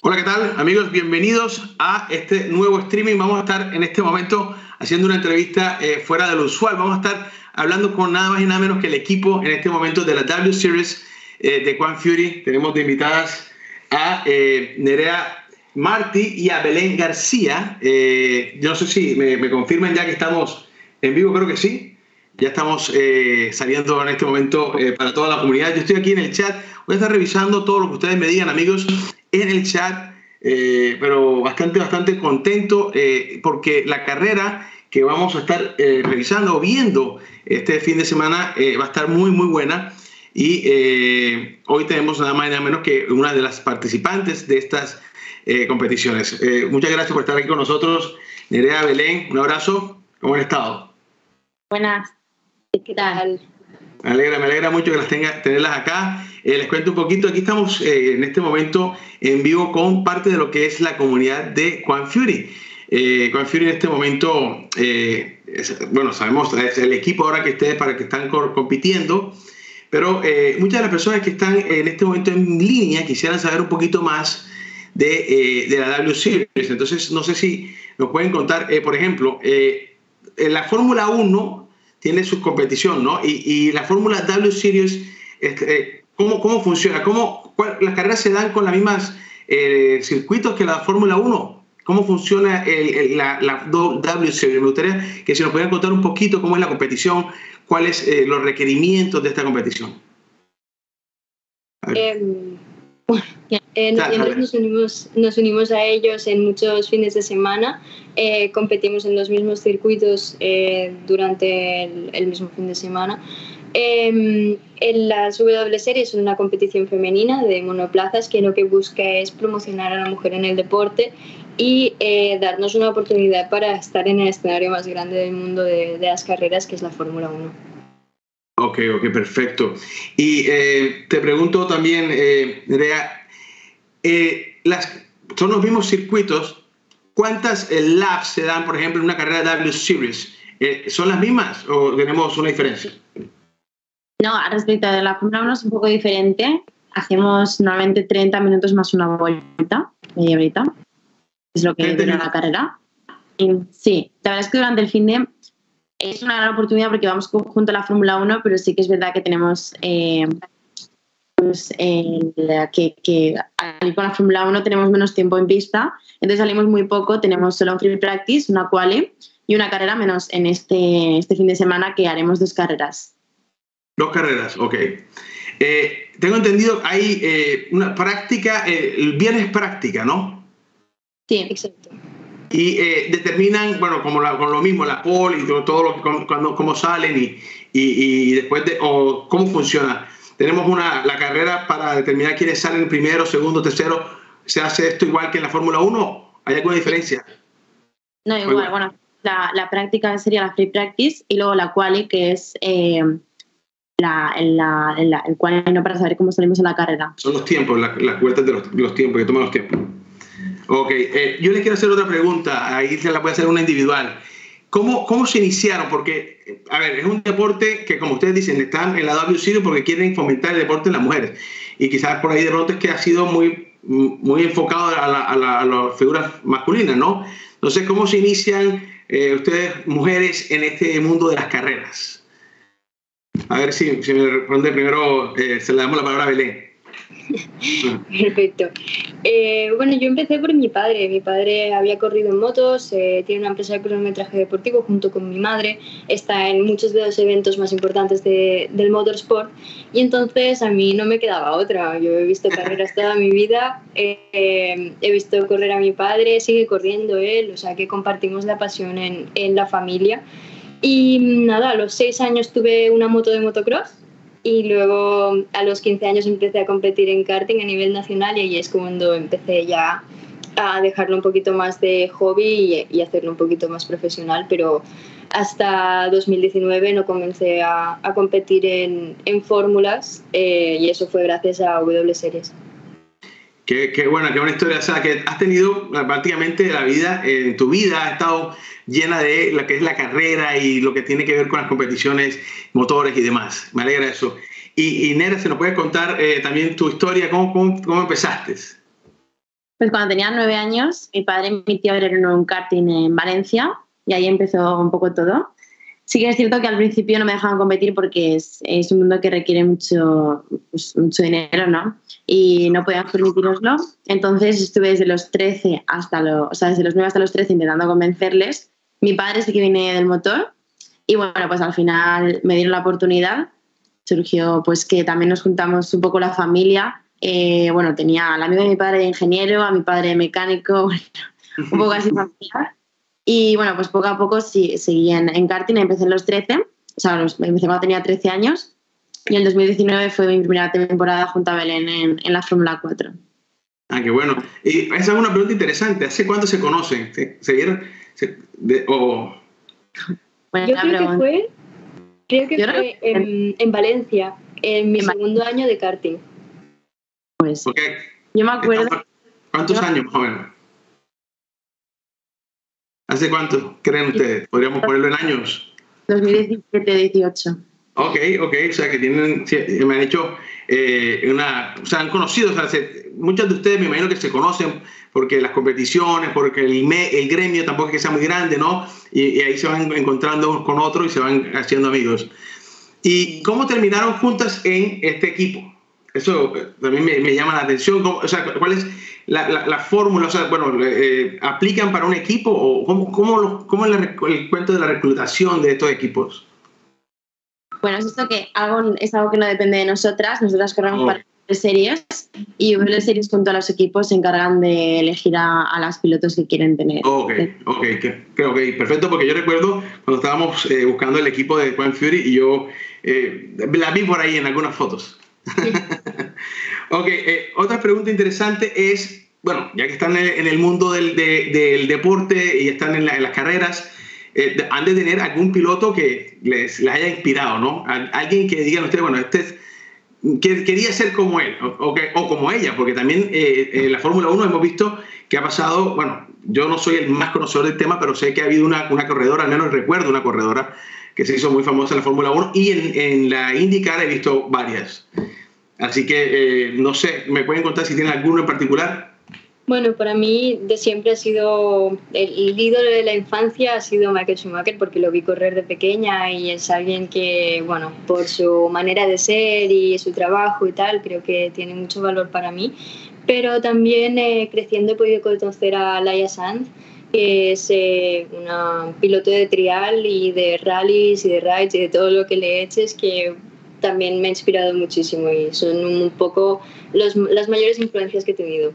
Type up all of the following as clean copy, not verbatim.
Hola, ¿qué tal, amigos? Bienvenidos a este nuevo streaming. Vamos a estar en este momento haciendo una entrevista fuera de lo usual. Vamos a estar hablando con nada más y nada menos que el equipo en este momento de la W Series de Juan Fury. Tenemos de invitadas a Nerea Martí y a Belén García. Yo no sé si me confirman ya que estamos en vivo, creo que sí. Ya estamos saliendo en este momento para toda la comunidad. Yo estoy aquí en el chat. Voy a estar revisando todo lo que ustedes me digan, amigos, en el chat. Pero bastante contento porque la carrera que vamos a estar revisando o viendo este fin de semana va a estar muy buena. Y hoy tenemos nada más y nada menos que una de las participantes de estas competiciones. Muchas gracias por estar aquí con nosotros, Nerea, Belén. Un abrazo. ¿Cómo han estado? Buenas. ¿Qué tal? Me alegra mucho que tenerlas acá. Les cuento un poquito. Aquí estamos en este momento en vivo con parte de lo que es la comunidad de Juan Fury. Juan Fury en este momento, bueno, sabemos, es el equipo ahora que están compitiendo, pero muchas de las personas que están en este momento en línea quisieran saber un poquito más de la W Series. Entonces, no sé si nos pueden contar, por ejemplo, en la Fórmula 1 tiene su competición, ¿no? Y la Fórmula W Series, ¿cómo funciona? ¿Las carreras se dan con las mismas circuitos que la Fórmula 1? ¿Cómo funciona la W Series? Me gustaría que si nos pudieran contar un poquito cómo es la competición, cuáles los requerimientos de esta competición. Nosotros nos unimos a ellos en muchos fines de semana, competimos en los mismos circuitos durante el mismo fin de semana. En las W Series es una competición femenina de monoplazas que lo que busca es promocionar a la mujer en el deporte y darnos una oportunidad para estar en el escenario más grande del mundo de las carreras, que es la Fórmula 1. Ok, perfecto. Y te pregunto también, Nerea, son los mismos circuitos. ¿Cuántas laps se dan, por ejemplo, en una carrera W Series? ¿Son las mismas o tenemos una diferencia? No, respecto de la Fórmula 1 es un poco diferente. Hacemos normalmente 30 minutos más una vuelta, media horita. Es lo que dura la carrera. Y, sí, la verdad es que durante el fin de es una gran oportunidad porque vamos junto a la Fórmula 1, pero sí que es verdad que tenemos que al ir con la Fórmula 1 tenemos menos tiempo en pista, entonces salimos muy poco, tenemos solo un free practice, una quali y una carrera, menos en este fin de semana que haremos 2 carreras. 2 carreras, ok. Tengo entendido, hay una práctica, el viernes práctica, ¿no? Sí, exacto. Y determinan, bueno, con lo mismo, la pole y todo cómo salen y después o cómo funciona. Tenemos la carrera para determinar quiénes salen primero, segundo, tercero. ¿Se hace esto igual que en la Fórmula 1? ¿Hay alguna diferencia? No, igual. Bueno, la práctica sería la free practice y luego la quali, que es el quali, no, para saber cómo salimos en la carrera. Son los tiempos, las vueltas de los tiempos, que toman los tiempos. Ok, yo les quiero hacer otra pregunta, ahí se la puede hacer una individual. ¿Cómo se iniciaron? Porque, a ver, es un deporte que, como ustedes dicen, están en la W Series porque quieren fomentar el deporte en las mujeres. Y quizás por ahí de pronto es que ha sido muy enfocado a las figuras masculinas, ¿no? Entonces, ¿cómo se inician ustedes, mujeres, en este mundo de las carreras? A ver si me responde primero, se le damos la palabra a Belén. Perfecto. Bueno, yo empecé por mi padre. Mi padre había corrido en motos, tiene una empresa de cronometraje deportivo junto con mi madre, está en muchos de los eventos más importantes del motorsport, y entonces a mí no me quedaba otra. Yo he visto carreras toda mi vida, he visto correr a mi padre, sigue corriendo él, o sea que compartimos la pasión en la familia. Y nada, a los 6 años tuve una moto de motocross. Y luego a los 15 años empecé a competir en karting a nivel nacional, y ahí es cuando empecé ya a dejarlo un poquito más de hobby y hacerlo un poquito más profesional, pero hasta 2019 no comencé a competir en fórmulas, y eso fue gracias a W Series. Qué buena historia. O sea, que has tenido prácticamente la vida, tu vida ha estado llena de lo que es la carrera y lo que tiene que ver con las competiciones, motores y demás. Me alegra eso. Y Nera, ¿se nos puede contar también tu historia? ¿Cómo empezaste? Pues cuando tenía 9 años, mi padre y mi tío abrieron un karting en Valencia y ahí empezó un poco todo. Sí que es cierto que al principio no me dejaban competir porque es un mundo que requiere mucho dinero, ¿no? Y no podíamos permitirnoslo. Entonces estuve desde los 13 desde los 9 hasta los 13 intentando convencerles. Mi padre sí que viene del motor y bueno, pues al final me dieron la oportunidad. Surgió pues que también nos juntamos un poco la familia. Bueno, tenía al amigo de mi padre de ingeniero, a mi padre de mecánico, bueno, un poco así familiar. Y bueno, pues poco a poco seguí en karting, empecé en los 13, o sea, empecé cuando tenía 13 años y en 2019 fue mi primera temporada junto a Belén en la Fórmula 4. Ah, qué bueno. Y esa es una pregunta interesante. ¿Hace cuánto se conocen? ¿Se vieron? Yo creo que fue en Valencia, en mi segundo año de karting. Pues okay. Yo me acuerdo... ¿Cuántos años más o menos? ¿Hace cuánto creen ustedes? ¿Podríamos ponerlo en años? 2017-18. Ok, o sea que me han hecho o sea, han conocido, o sea, muchos de ustedes me imagino que se conocen porque las competiciones, porque el gremio tampoco es que sea muy grande, ¿no? Y ahí se van encontrando unos con otros y se van haciendo amigos. ¿Y cómo terminaron juntas en este equipo? Eso también me llama la atención. O sea, ¿cuál es la fórmula? O sea, bueno, ¿aplican para un equipo o cómo es el cuento de la reclutación de estos equipos? Bueno, es esto que es algo que no depende de nosotras. Nosotras corremos para series y las series junto a los equipos se encargan de elegir a las pilotos que quieren tener. Ok, perfecto, porque yo recuerdo cuando estábamos buscando el equipo de Juan Fury y yo la vi por ahí en algunas fotos. Sí. Otra pregunta interesante es, bueno, ya que están en el mundo del deporte y están en las carreras, han de tener algún piloto que les haya inspirado, ¿no? Alguien que digan ustedes, bueno, que quería ser como él o como ella, porque también en la Fórmula 1 hemos visto que ha pasado, bueno, yo no soy el más conocedor del tema, pero sé que ha habido una corredora, al menos recuerdo una corredora que se hizo muy famosa en la Fórmula 1 y en la IndyCar he visto varias. Así que, no sé, ¿me pueden contar si tienen alguno en particular? Bueno, para mí de siempre ha sido el ídolo de la infancia ha sido Michael Schumacher porque lo vi correr de pequeña y es alguien que, bueno, por su manera de ser y su trabajo y tal, creo que tiene mucho valor para mí. Pero también creciendo he podido conocer a Laia Sanz, que es una piloto de trial y de rallies y de rides y de todo lo que le eches que también me ha inspirado muchísimo y son un poco las mayores influencias que he tenido.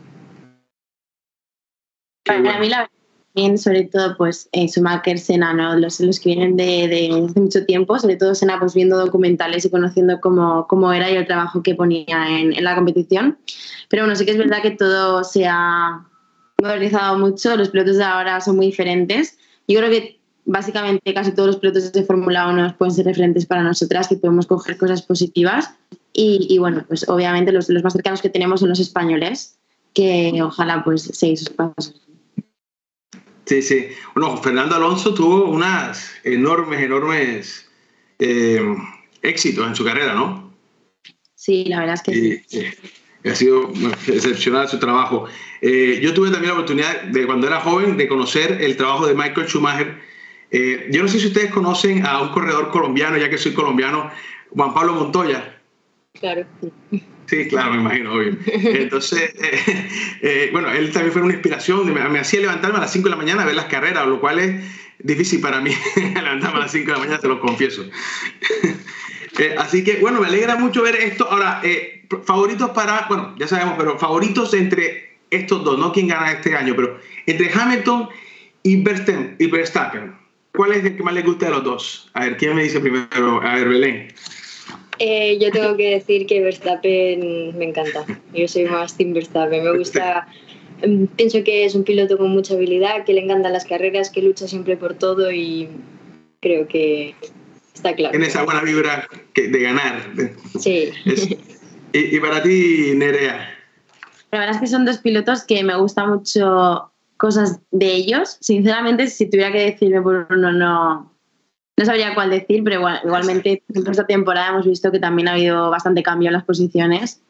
Para mí, la verdad, sobre todo, pues Schumacher, Senna, ¿no? Los que vienen de hace mucho tiempo, sobre todo Senna, pues viendo documentales y conociendo cómo era y el trabajo que ponía en la competición. Pero bueno, sí que es verdad que todo se ha modernizado mucho, los pilotos de ahora son muy diferentes. Yo creo que básicamente casi todos los pilotos de Fórmula 1 pueden ser referentes para nosotras, que podemos coger cosas positivas. Y bueno, pues obviamente los más cercanos que tenemos son los españoles, que ojalá pues seguir sus pasos. Sí. Bueno, Fernando Alonso tuvo unas enormes éxitos en su carrera, ¿no? Sí, la verdad es que sí. Ha sido excepcional su trabajo. Yo tuve también la oportunidad, de cuando era joven, de conocer el trabajo de Michael Schumacher. Yo no sé si ustedes conocen a un corredor colombiano, ya que soy colombiano, Juan Pablo Montoya. Claro. Sí, claro, me imagino, obvio. Entonces, bueno, él también fue una inspiración. Me hacía levantarme a las 5 de la mañana a ver las carreras, lo cual es difícil para mí, levantarme a las 5 de la mañana, te lo confieso. Así que, bueno, me alegra mucho ver esto. Ahora, favoritos bueno, ya sabemos, pero favoritos entre estos dos, no quién gana este año, pero entre Hamilton y Verstappen, ¿cuál es el que más les gusta de los dos? A ver, ¿quién me dice primero? A ver, Belén. Yo tengo que decir que Verstappen me encanta. Yo soy más team Verstappen. Me gusta, pienso que es un piloto con mucha habilidad, que le encantan las carreras, que lucha siempre por todo y creo que está claro. Tiene esa buena vibra de ganar. Sí. ¿Y para ti, Nerea? La verdad es que son dos pilotos que me gusta mucho cosas de ellos. Sinceramente, si tuviera que decirme por uno, no sabría cuál decir, pero igualmente en esta temporada hemos visto que también ha habido bastante cambio en las posiciones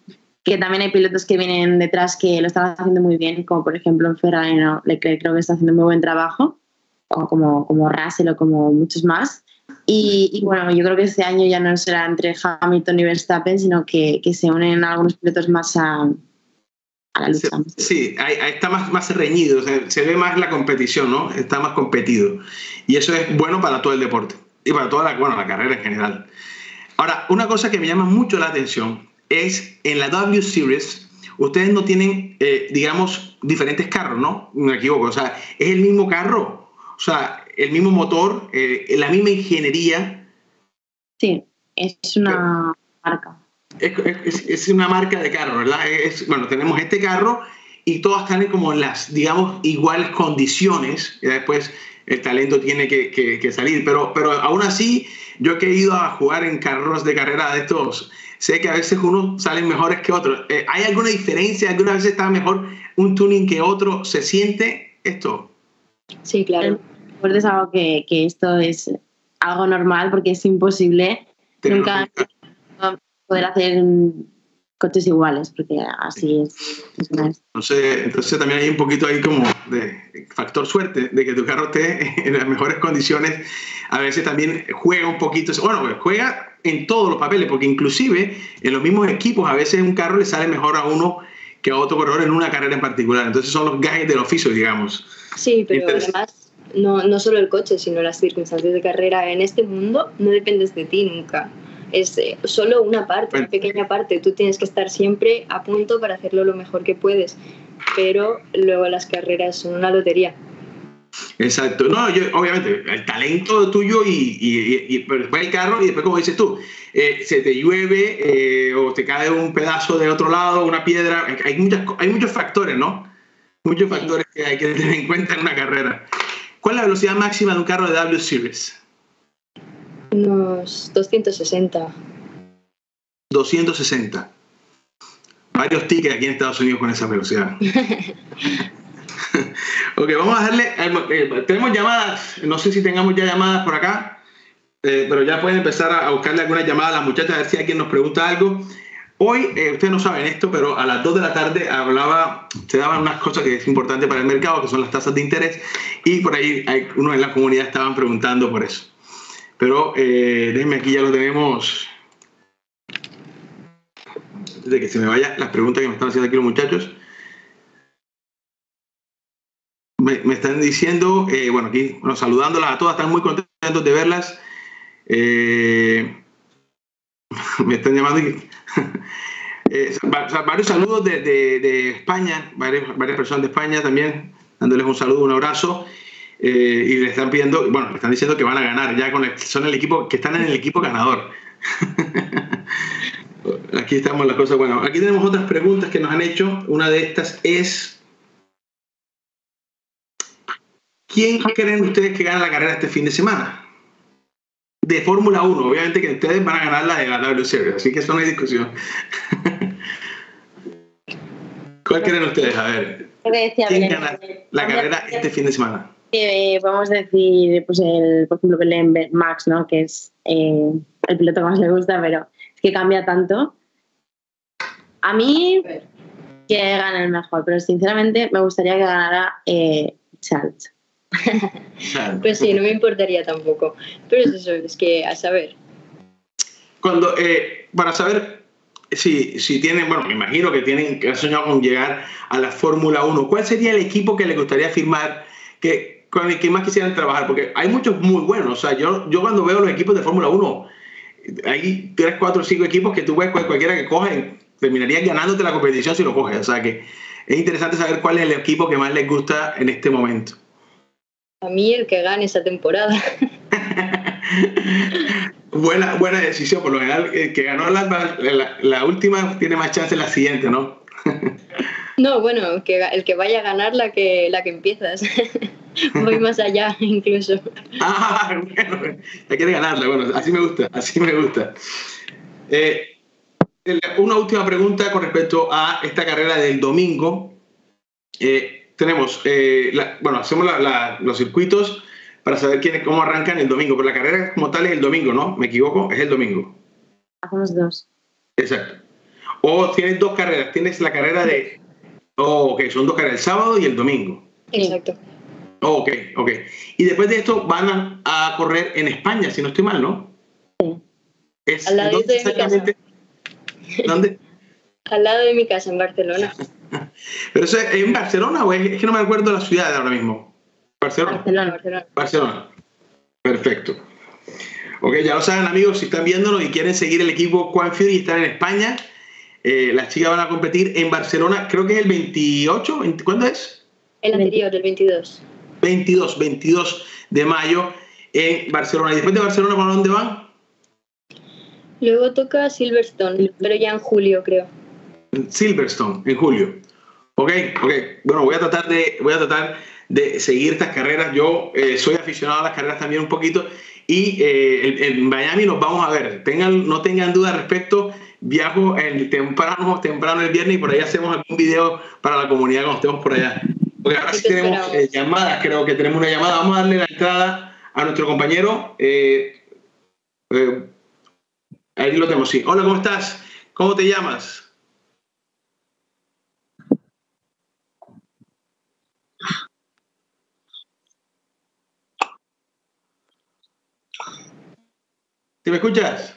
que también hay pilotos que vienen detrás que lo están haciendo muy bien, como por ejemplo en Ferrari, ¿no? Leclerc creo que está haciendo muy buen trabajo, o como Russell o como muchos más. Y bueno, yo creo que este año ya no será entre Hamilton y Verstappen, sino que se unen algunos pilotos más a la lucha. Sí, ahí está más reñido, o sea, se ve más la competición, ¿no? Está más competido. Y eso es bueno para todo el deporte y para toda la carrera en general. Ahora, una cosa que me llama mucho la atención es en la W Series, ustedes no tienen, digamos, diferentes carros, ¿no? Me equivoco, o sea, es el mismo carro, o sea, el mismo motor, la misma ingeniería. Sí, es una marca. Es una marca de carro, ¿verdad? Bueno, tenemos este carro y todos están como en las, digamos, iguales condiciones. Y después el talento tiene que salir. Pero aún así, yo que he ido a jugar en carros de carrera de estos, sé que a veces unos salen mejores que otros. ¿Hay alguna diferencia? ¿Algunas veces está mejor un tuning que otro? ¿Se siente esto? Sí, claro. Pues es algo que esto es algo normal porque es imposible nunca poder hacer coches iguales, porque así es. Entonces también hay un poquito ahí como de factor suerte, de que tu carro esté en las mejores condiciones. A veces también juega un poquito, bueno, juega en todos los papeles, porque inclusive en los mismos equipos a veces un carro le sale mejor a uno que a otro corredor en una carrera en particular. Entonces son los gajes del oficio, digamos. Sí, pero además no solo el coche, sino las circunstancias de carrera en este mundo no dependes de ti nunca. Es solo una parte, una pequeña parte. Tú tienes que estar siempre a punto para hacerlo lo mejor que puedes. Pero luego las carreras son una lotería. Exacto. No, obviamente, el talento tuyo y después el carro y después, como dices tú, se te llueve o te cae un pedazo de otro lado, una piedra. Hay muchos factores, ¿no? Muchos factores que hay que tener en cuenta en una carrera. ¿Cuál es la velocidad máxima de un carro de W Series? Unos 260. 260. Varios tickets aquí en Estados Unidos con esa velocidad. Ok, vamos a darle. Tenemos llamadas. No sé si tengamos ya llamadas por acá, pero ya pueden empezar a buscarle algunas llamadas a las muchachas a ver si alguien nos pregunta algo. Hoy, ustedes no saben esto, pero a las 2 de la tarde se daban unas cosas que es importante para el mercado, que son las tasas de interés, y por ahí uno en la comunidad estaban preguntando por eso. Pero déjenme, aquí ya lo tenemos. Antes de que se me vayan las preguntas que me están haciendo aquí los muchachos. Me están diciendo, bueno, aquí, saludándolas a todas, están muy contentos de verlas. Me están llamando y, varios saludos de España, varias personas de España también, dándoles un saludo, un abrazo. Y le están pidiendo, bueno, le están diciendo que van a ganar ya son el equipo, que están en el equipo ganador. Aquí estamos las cosas. Bueno, aquí tenemos otras preguntas que nos han hecho. Una de estas es: ¿quién creen ustedes que gana la carrera este fin de semana? De Fórmula 1, obviamente que ustedes van a ganar la de la W Series, así que eso no hay discusión. ¿Cuál creen ustedes? A ver, ¿quién gana la carrera este fin de semana? Vamos a decir, pues por ejemplo, Max, ¿no? Que es el piloto que más le gusta, pero es que cambia tanto. A mí, que gane el mejor, pero sinceramente me gustaría que ganara Charles. Pues sí, no me importaría tampoco. Pero es eso, es que a saber. Para saber si tienen, bueno, me imagino que han soñado con llegar a la Fórmula 1, ¿cuál sería el equipo que les gustaría firmar, con el que más quisieran trabajar? Porque hay muchos muy buenos. O sea, yo cuando veo los equipos de Fórmula 1, hay 3, 4, 5 equipos que tú ves cualquiera que coge, terminarías ganándote la competición si lo coges. O sea que es interesante saber cuál es el equipo que más les gusta en este momento. A mí el que gane esa temporada. Buena decisión. Por lo general, el que ganó la última tiene más chance en la siguiente, ¿no? No, bueno, el que vaya a ganar la que empiezas. Voy más allá, incluso. Bueno, ya quiere ganarla. Bueno, así me gusta. Una última pregunta con respecto a esta carrera del domingo. Tenemos, hacemos los circuitos para saber cómo arrancan el domingo, pero la carrera como tal es el domingo, ¿no? ¿Me equivoco? Es el domingo. Hacemos 2. Exacto. ¿O tienes dos carreras? ¿Tienes la carrera de...? Oh, ok, son dos carreras, el sábado y el domingo. Exacto. Oh, ok. Y después de esto van a correr en España, si no estoy mal, ¿no? Sí. Al lado de mi casa. ¿Dónde? Al lado de mi casa, en Barcelona. ¿Pero eso es en Barcelona o es que no me acuerdo la ciudad ahora mismo? Barcelona. Perfecto. Ok, ya lo saben, amigos, si están viéndonos y quieren seguir el equipo Quad Fury y están en España, las chicas van a competir en Barcelona, creo que es el 28, ¿cuándo es? El anterior, el 22. 22 de mayo en Barcelona. ¿Y después de Barcelona para dónde van? Luego toca Silverstone, pero ya en julio, creo. Silverstone, en julio. Ok. Bueno, voy a tratar de seguir estas carreras. Yo soy aficionado a las carreras también un poquito. Y en Miami nos vamos a ver. No tengan duda al respecto. Viajo temprano el viernes y por ahí hacemos algún video para la comunidad cuando estemos por allá. Porque ahora sí tenemos llamadas. Creo que tenemos una llamada. Vamos a darle la entrada a nuestro compañero. Ahí lo tenemos, sí. Hola, ¿cómo estás? ¿Cómo te llamas? ¿Sí me escuchas?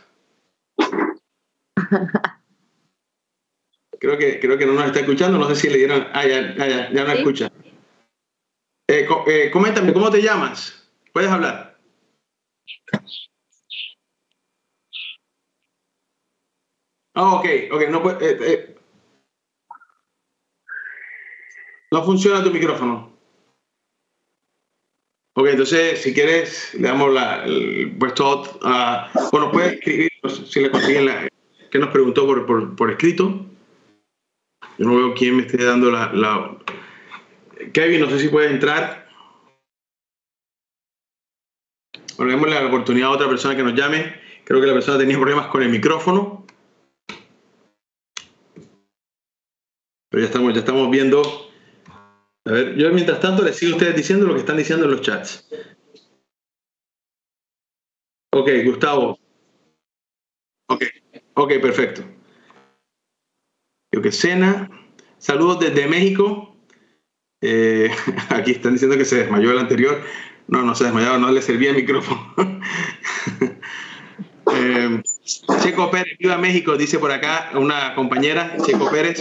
Creo que no nos está escuchando. No sé si le dieron... ya no escucha. Coméntame, ¿cómo te llamas? ¿Puedes hablar? Ok. No funciona tu micrófono. Ok, entonces, si quieres, le damos el puesto a... Bueno, puedes escribir, si le consiguen que nos preguntó por escrito. Yo no veo quién me esté dando Kevin, no sé si puedes entrar. Bueno, démosle la oportunidad a otra persona que nos llame. Creo que la persona tenía problemas con el micrófono. Pero ya estamos viendo... A ver, yo mientras tanto les sigo a ustedes diciendo lo que están diciendo en los chats. Ok, Gustavo. Ok, perfecto. Cena. Saludos desde México. Aquí están diciendo que se desmayó el anterior. No se desmayaba, no le servía el micrófono. Checo Pérez, viva México, dice por acá una compañera, Checo Pérez.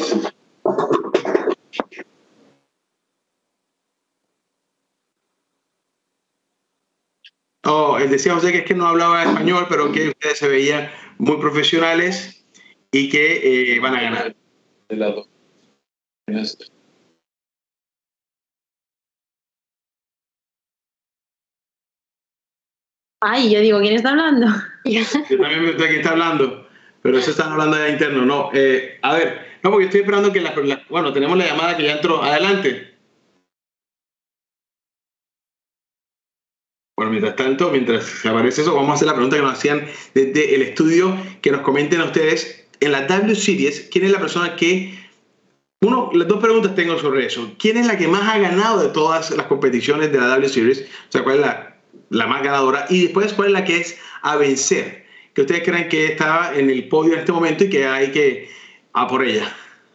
Decía José que es que no hablaba español, pero que ustedes se veían muy profesionales y que van a ganar. Ay, yo digo, ¿quién está hablando? Yo también me pregunté quién está hablando, pero eso están hablando de interno, no. A ver, no, porque estoy esperando que bueno, tenemos la llamada que ya entró. Adelante. Bueno, mientras aparece eso, vamos a hacer la pregunta que nos hacían desde el estudio, que nos comenten a ustedes. En la W Series, ¿quién es la persona que... las dos preguntas tengo sobre eso. ¿Quién es la que más ha ganado de todas las competiciones de la W Series? O sea, ¿cuál es la más ganadora? Y después, ¿cuál es la que es a vencer? Que ustedes creen que está en el podio en este momento y que hay que a por ella.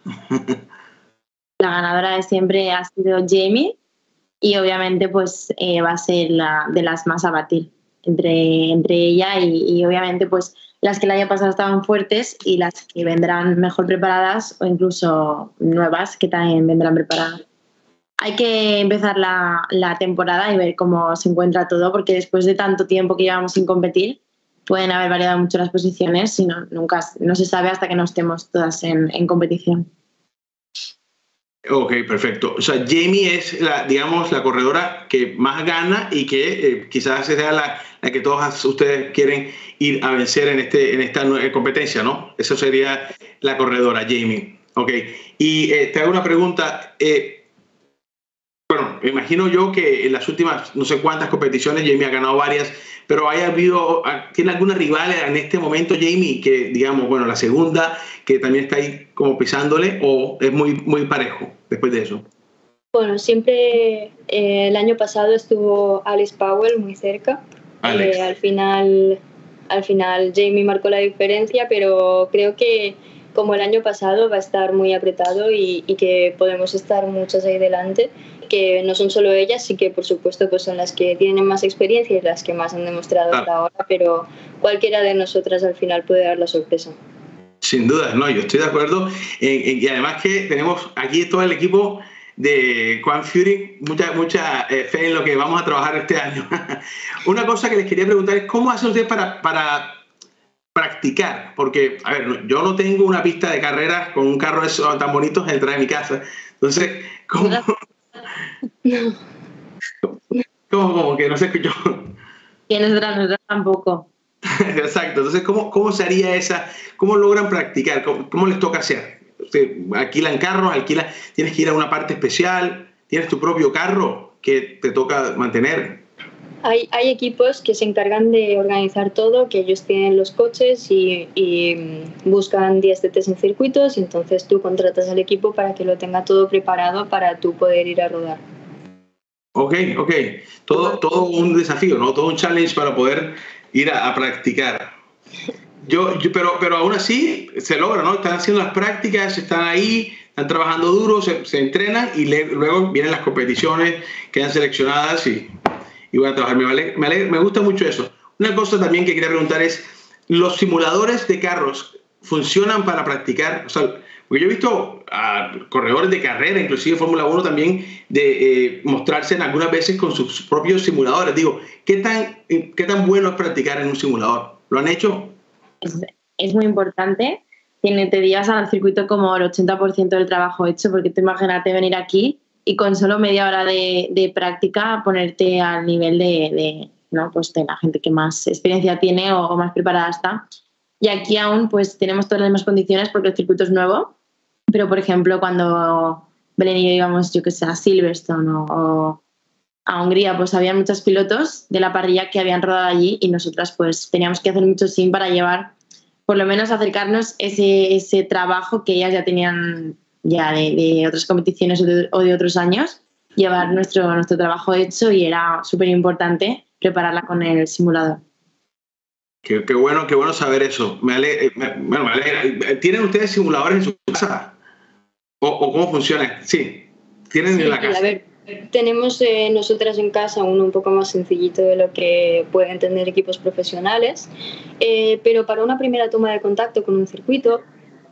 La ganadora de siempre ha sido Jamie y obviamente pues va a ser la de las más a batir entre ella y obviamente pues las que el año pasado estaban fuertes y las que vendrán mejor preparadas o incluso nuevas que también vendrán preparadas. Hay que empezar la temporada y ver cómo se encuentra todo, porque después de tanto tiempo que llevamos sin competir pueden haber variado mucho las posiciones y no se sabe hasta que no estemos todas en competición. Ok, perfecto. O sea, Jamie es la corredora que más gana y que quizás sea la que todos ustedes quieren ir a vencer en esta competencia, ¿no? Eso sería la corredora, Jamie. Ok. Y te hago una pregunta. Bueno, me imagino yo que en las últimas no sé cuántas competiciones Jamie ha ganado varias, pero ¿tiene alguna rival en este momento, Jamie, que digamos, bueno, la segunda, que también está ahí como pisándole, o es muy, muy parejo después de eso? Bueno, siempre el año pasado estuvo Alice Powell muy cerca. Al final Jamie marcó la diferencia, pero creo que como el año pasado va a estar muy apretado y que podemos estar muchas ahí delante, que no son solo ellas, sí que por supuesto pues son las que tienen más experiencia y las que más han demostrado hasta ahora, pero cualquiera de nosotras al final puede dar la sorpresa. Sin duda, no, yo estoy de acuerdo. Y además que tenemos aquí todo el equipo de Quant Fury, mucha fe en lo que vamos a trabajar este año. Una cosa que les quería preguntar es ¿cómo hacen ustedes para practicar? Porque, a ver, yo no tengo una pista de carreras con un carro tan bonito detrás de mi casa. Entonces, ¿cómo que no se escuchó? Y nosotras tampoco. Exacto. Entonces, ¿cómo se haría esa? ¿Cómo logran practicar? ¿Cómo les toca hacer? ¿Alquilan carros? ¿Tienes que ir a una parte especial? ¿Tienes tu propio carro que te toca mantener? Hay equipos que se encargan de organizar todo, que ellos tienen los coches y buscan días de test en circuitos, y entonces tú contratas al equipo para que lo tenga todo preparado para tú poder ir a rodar. Ok. Todo un desafío, ¿no? Todo un challenge para poder ir a practicar. Pero aún así se logra, ¿no? Están haciendo las prácticas, están ahí, están trabajando duro, se entrenan y luego vienen las competiciones, quedan seleccionadas y van a trabajar. Me gusta mucho eso. Una cosa también que quería preguntar es, ¿los simuladores de carros funcionan para practicar? O sea, porque yo he visto a corredores de carrera, inclusive Fórmula 1 también, de mostrarse algunas veces con sus propios simuladores. Digo, ¿qué tan bueno es practicar en un simulador? ¿Lo han hecho? Es muy importante. Te llevas al circuito como el 80% del trabajo hecho, porque tú imagínate venir aquí y con solo media hora de práctica ponerte al nivel de la gente que más experiencia tiene o más preparada está. Y aquí aún pues tenemos todas las mismas condiciones porque el circuito es nuevo, pero por ejemplo cuando Belén y yo íbamos, yo que sé, a Silverstone o a Hungría, pues había muchos pilotos de la parrilla que habían rodado allí y nosotras pues teníamos que hacer mucho sim para llevar, por lo menos acercarnos ese trabajo que ellas ya tenían ya de otras competiciones o de otros años, llevar nuestro trabajo hecho, y era súper importante prepararla con el simulador. Qué bueno saber eso. Me alegra. ¿Tienen ustedes simuladores en su casa? ¿O cómo funciona? Sí, tienen en la casa. A ver, tenemos nosotras en casa uno un poco más sencillito de lo que pueden tener equipos profesionales, pero para una primera toma de contacto con un circuito,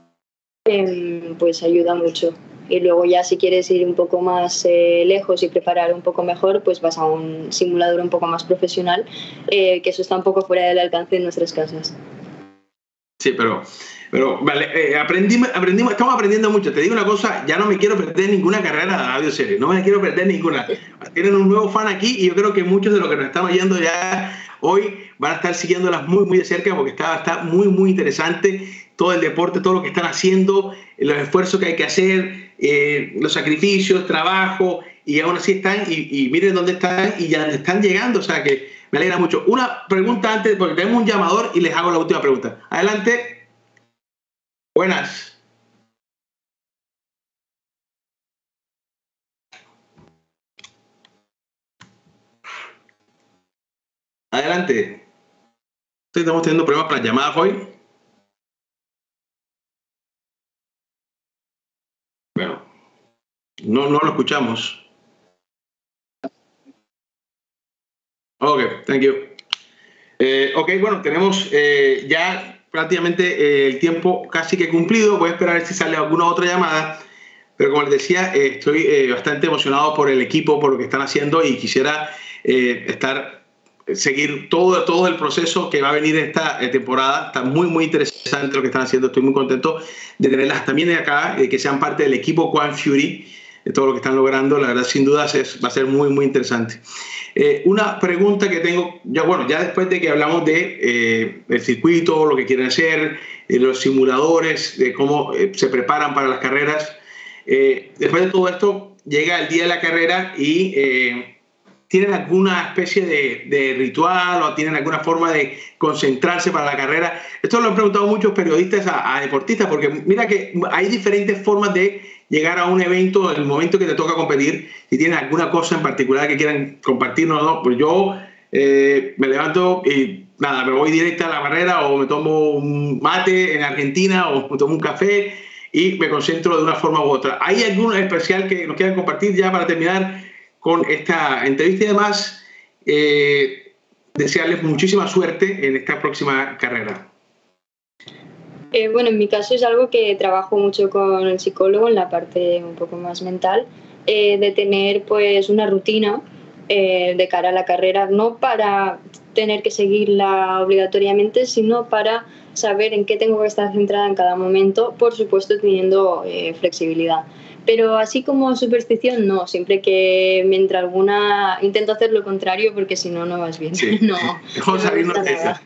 pues ayuda mucho. Y luego ya si quieres ir un poco más lejos y preparar un poco mejor, pues vas a un simulador un poco más profesional, que eso está un poco fuera del alcance de nuestras casas. Sí, pero vale, estamos aprendiendo mucho. Te digo una cosa, ya no me quiero perder ninguna carrera de Radio Series, no me quiero perder ninguna. Tienen un nuevo fan aquí y yo creo que muchos de los que nos están oyendo ya hoy van a estar siguiéndolas muy de cerca, porque está muy interesante todo el deporte, todo lo que están haciendo, los esfuerzos que hay que hacer, los sacrificios, trabajo, y aún así están, y miren dónde están y ya están llegando, o sea que me alegra mucho. Una pregunta antes, porque tenemos un llamador y les hago la última pregunta. Adelante. Buenas. Adelante. Estamos teniendo problemas para las llamadas hoy. Bueno, no lo escuchamos. Ok, thank you. Ok, bueno, tenemos ya prácticamente el tiempo casi que cumplido. Voy a esperar a ver si sale alguna otra llamada. Pero como les decía, estoy bastante emocionado por el equipo, por lo que están haciendo, y quisiera seguir todo el proceso que va a venir esta temporada. Está muy interesante lo que están haciendo. Estoy muy contento de tenerlas también acá, de que sean parte del equipo Quant Fury, de todo lo que están logrando. La verdad, sin dudas, va a ser muy interesante. Una pregunta que tengo, ya después de que hablamos del circuito, lo que quieren hacer, los simuladores, de cómo se preparan para las carreras, después de todo esto, llega el día de la carrera y ¿tienen alguna especie de ritual o tienen alguna forma de concentrarse para la carrera? Esto lo han preguntado muchos periodistas a deportistas, porque mira que hay diferentes formas de llegar a un evento en el momento que te toca competir. Si tienen alguna cosa en particular que quieran compartirnos, ¿no? Pues yo me levanto y nada, me voy directa a la carrera o me tomo un mate en Argentina o me tomo un café y me concentro de una forma u otra. ¿Hay algún especial que nos quieran compartir ya para terminar con esta entrevista? Y además, desearles muchísima suerte en esta próxima carrera. Bueno, en mi caso es algo que trabajo mucho con el psicólogo en la parte un poco más mental, de tener pues una rutina de cara a la carrera, no para tener que seguirla obligatoriamente, sino para saber en qué tengo que estar centrada en cada momento, por supuesto teniendo flexibilidad. Pero así como superstición, no, siempre que me entra alguna, intento hacer lo contrario porque si no, no vas bien. Sí. No, Mejor salirnos de esa.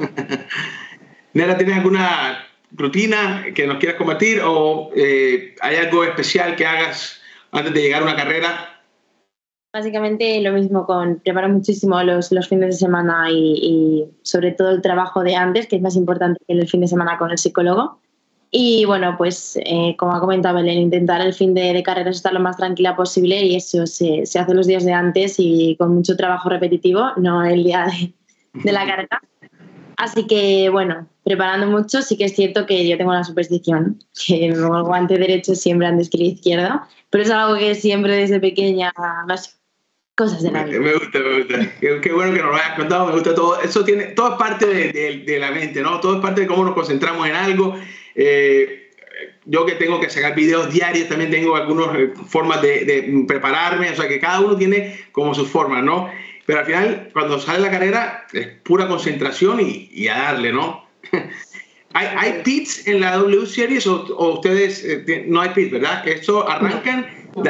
Nera, ¿tienes alguna rutina que nos quieras compartir o hay algo especial que hagas antes de llegar a una carrera? Básicamente lo mismo, preparo muchísimo los fines de semana y sobre todo el trabajo de antes, que es más importante que el fin de semana con el psicólogo. Y bueno, pues como ha comentado Belén, intentar el fin de carreras estar lo más tranquila posible, y eso se hace los días de antes y con mucho trabajo repetitivo, no el día de la carrera. Así que bueno, preparando mucho. Sí que es cierto que yo tengo una superstición, que me pongo el guante derecho siempre antes que el izquierdo, pero es algo que siempre desde pequeña, las cosas de la vida. Me gusta. Qué bueno que nos lo hayas contado, me gusta todo. Todo es parte de la mente, ¿no? Todo es parte de cómo nos concentramos en algo. Yo que tengo que sacar videos diarios, también tengo algunas formas de prepararme, o sea que cada uno tiene como sus formas, ¿no? Pero al final, cuando sale la carrera, es pura concentración y a darle, ¿no? ¿Hay pits en la W Series o ustedes no hay pits, verdad? Esto arrancan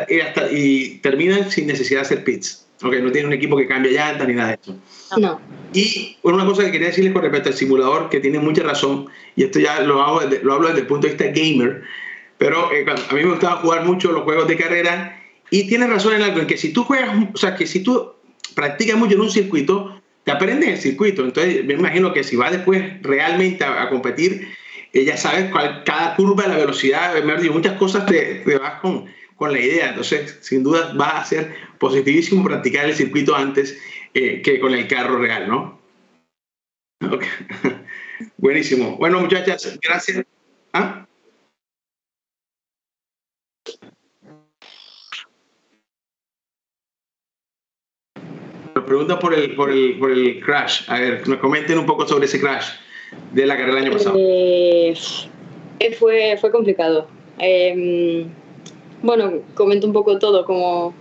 y terminan sin necesidad de hacer pits. Okay, no tienen un equipo que cambie llantas ni nada de eso. No. Y una cosa que quería decirles con respecto al simulador, que tiene mucha razón, y esto ya lo hablo desde el punto de vista gamer, pero a mí me gustaba jugar mucho los juegos de carrera, y tienes razón en algo, en que si tú juegas, o sea, que si tú practicas mucho en un circuito, te aprendes el circuito. Entonces, me imagino que si vas después realmente a competir, ya sabes cada curva, la velocidad, muchas cosas te vas con la idea. Entonces, sin duda, va a ser positivísimo practicar el circuito antes que con el carro real, ¿no? Okay. Buenísimo. Bueno, muchachas, gracias. ¿Ah? Nos preguntan por el crash. A ver, nos comenten un poco sobre ese crash de la carrera del año pasado. Fue complicado. Bueno, comento un poco todo, como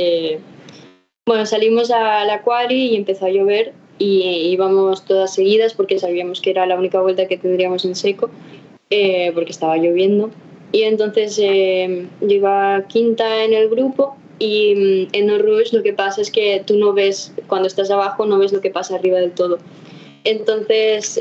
bueno, salimos a la quali y empezó a llover y íbamos todas seguidas porque sabíamos que era la única vuelta que tendríamos en seco, porque estaba lloviendo, y entonces yo iba quinta en el grupo, y en el rush lo que pasa es que tú no ves, cuando estás abajo no ves lo que pasa arriba del todo. Entonces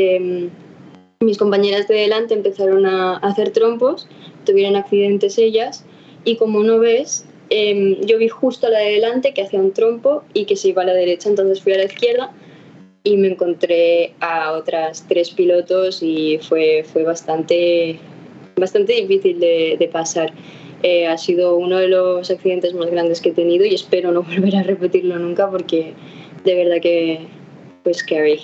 mis compañeras de delante empezaron a hacer trompos, tuvieron accidentes ellas, y como no ves, yo vi justo a la de delante que hacía un trompo y que se iba a la derecha, entonces fui a la izquierda y me encontré a otras 3 pilotos y fue bastante difícil de pasar. Ha sido uno de los accidentes más grandes que he tenido y espero no volver a repetirlo nunca, porque de verdad que fue scary.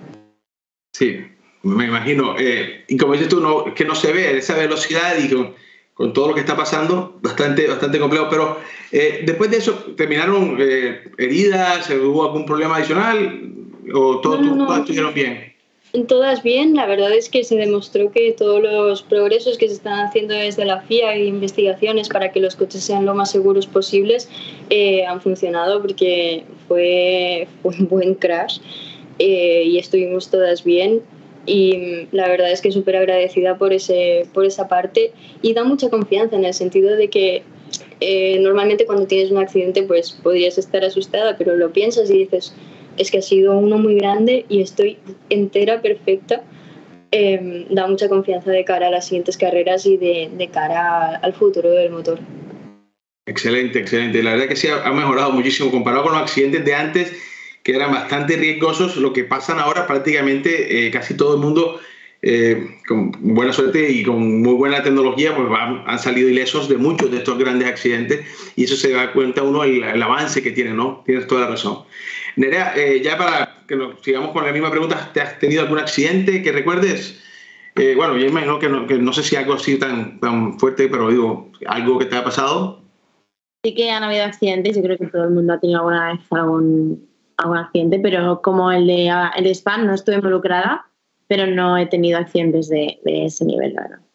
Sí, me imagino. Y como dices tú, que no se ve esa velocidad y con todo lo que está pasando, bastante complejo. Pero después de eso, ¿terminaron heridas? ¿Hubo algún problema adicional? ¿O todas estuvieron bien? Todas bien. La verdad es que se demostró que todos los progresos que se están haciendo desde la FIA e investigaciones para que los coches sean lo más seguros posibles han funcionado, porque fue un buen crash y estuvimos todas bien. Y la verdad es que súper agradecida por esa parte, y da mucha confianza en el sentido de que normalmente cuando tienes un accidente pues podrías estar asustada, pero lo piensas y dices, es que ha sido uno muy grande y estoy entera, perfecta. Da mucha confianza de cara a las siguientes carreras y de cara al futuro del motor. Excelente. La verdad que sí ha mejorado muchísimo comparado con los accidentes de antes, que eran bastante riesgosos. Lo que pasan ahora prácticamente casi todo el mundo, con buena suerte y con muy buena tecnología, pues han salido ilesos de muchos de estos grandes accidentes, y eso se da cuenta uno el avance que tiene, ¿no? Tienes toda la razón. Nerea, ya para sigamos con la misma pregunta. ¿Te has tenido algún accidente que recuerdes? Bueno, yo imagino que no sé si algo así tan fuerte, pero digo, algo que te ha pasado. Sí que han habido accidentes, yo creo que todo el mundo ha tenido alguna vez algún accidente, pero como el de spam no estuve involucrada, pero no he tenido accidentes de ese nivel, la verdad.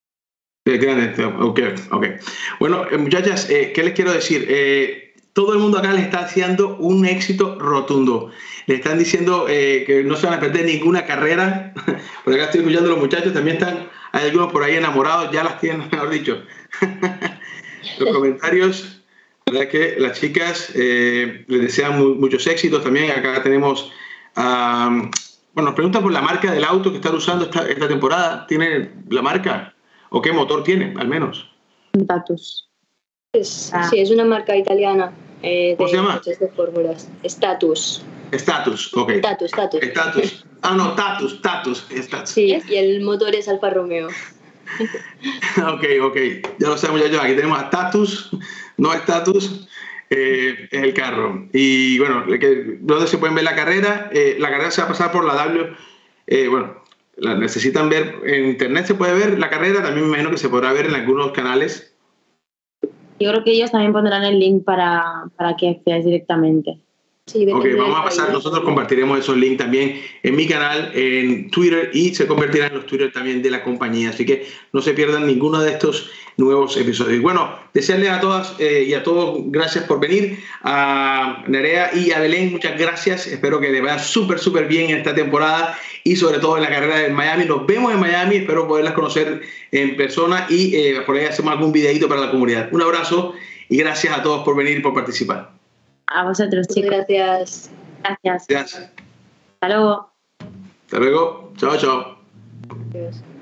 Ok. Bueno, muchachas, ¿qué les quiero decir? Todo el mundo acá les está haciendo un éxito rotundo. Le están diciendo que no se van a perder ninguna carrera. Por acá estoy escuchando a los muchachos, también hay algunos por ahí enamorados, ya las tienen, mejor dicho. Los comentarios, la verdad que las chicas les desean muchos éxitos. También acá tenemos, bueno, nos preguntan por la marca del auto que están usando esta temporada. ¿Tiene la marca? ¿O qué motor tiene, al menos? Un Tatus. Sí, es una marca italiana ¿Cómo se llama? coches de fórmulas. Status. Ok. Status. No, Tatus. Sí, y el motor es Alfa Romeo. Ok. Ya lo saben, muchachos. Aquí tenemos a Tatus, no Status, es el carro. Y bueno, donde se pueden ver la carrera. La carrera se va a pasar por la W. Bueno, la necesitan ver en internet, se puede ver la carrera. También me imagino que se podrá ver en algunos canales. Yo creo que ellos también pondrán el link para que accedáis directamente. Sí, ok, vamos a pasar, nosotros compartiremos esos links también en mi canal, en Twitter, y se convertirán en los Twitter también de la compañía, así que no se pierdan ninguno de estos nuevos episodios. Bueno, desearles a todas y a todos gracias por venir, a Nerea y a Belén, muchas gracias, espero que les vaya súper bien en esta temporada y sobre todo en la carrera de Miami. Nos vemos en Miami, espero poderlas conocer en persona y por ahí hacemos algún videito para la comunidad. Un abrazo y gracias a todos por venir y por participar. A vosotros, chicos. Gracias. Gracias. Hasta luego. Hasta luego. Chao. Adiós.